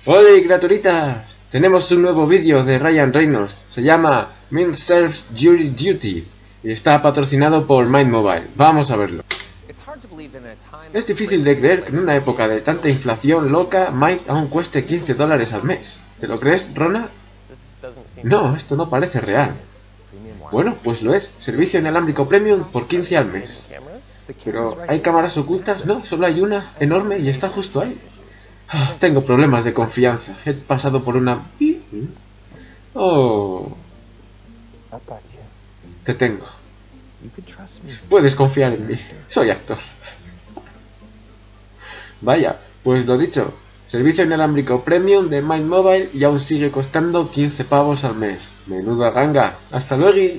¡Hola, criaturitas! Tenemos un nuevo vídeo de Ryan Reynolds. Se llama Men Serves Jury Duty y está patrocinado por Mind Mobile. Vamos a verlo. Es difícil de creer que en una época de tanta inflación loca, Mind aún cueste $15 al mes. ¿Te lo crees, Rona? No, esto no parece real. Bueno, pues lo es. Servicio inalámbrico premium por 15 al mes. Pero, ¿hay cámaras ocultas? No, solo hay una enorme y está justo ahí. Tengo problemas de confianza. He pasado por una... Oh... Te tengo. Puedes confiar en mí. Soy actor. Vaya, pues lo dicho. Servicio inalámbrico premium de Mind Mobile y aún sigue costando 15 pavos al mes. Menuda ganga. Hasta luego.